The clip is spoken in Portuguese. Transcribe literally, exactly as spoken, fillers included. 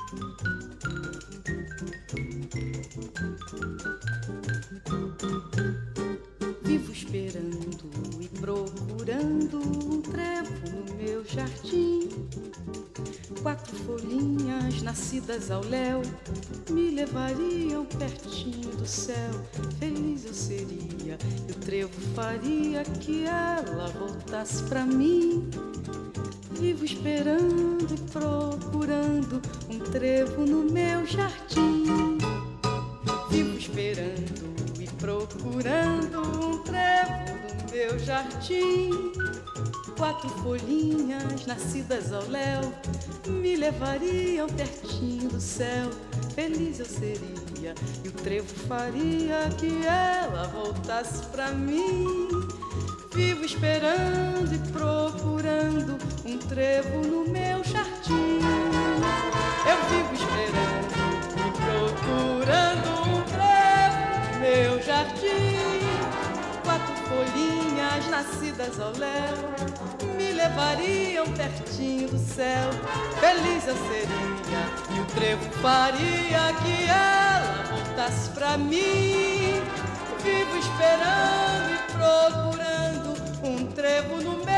Vivo esperando e procurando um trevo no meu jardim. Quatro folhinhas nascidas ao léu me levariam pertinho do céu. Feliz eu seria e o trevo faria que ela voltasse pra mim. Vivo esperando e procurando um trevo no meu jardim. Vivo esperando e procurando um trevo no meu jardim. Quatro folhinhas nascidas ao léu me levariam pertinho do céu. Feliz eu seria e o trevo faria que ela voltasse pra mim. Vivo esperando e procurando um trevo no meu jardim. Eu vivo esperando e procurando um trevo no meu jardim. Quatro folhinhas nascidas ao léu me levariam pertinho do céu. Feliz eu seria e o trevo faria que ela voltasse pra mim. Vivo esperando e procurando um trevo no meu